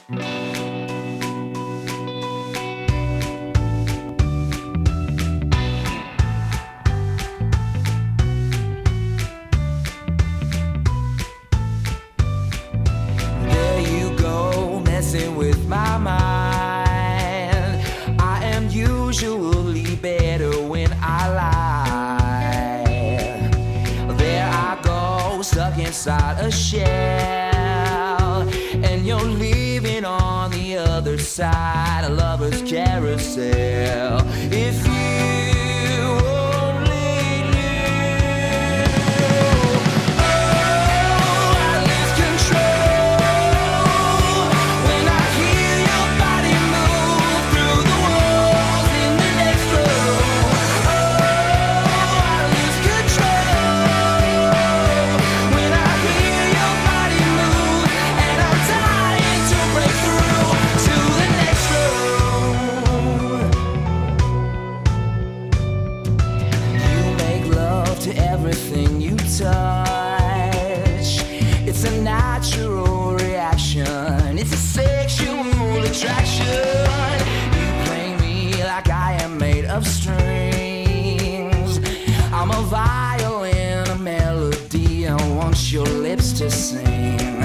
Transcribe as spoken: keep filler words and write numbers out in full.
There you go, messing with my mind. I am usually better when I lie. There I go, stuck inside a shell, and you're leaving on the other side, a lover's carousel. If you only knew, oh, I lose control when I hear your body move through the walls in the next room. Oh, I lose control when I hear your body move, and I'm dying to break through to the next room. You make love to everything you touch. It's a natural reaction. It's a sexual attraction. You play me like I am made of strings. I'm a violin, a melody. I want your lips to sing.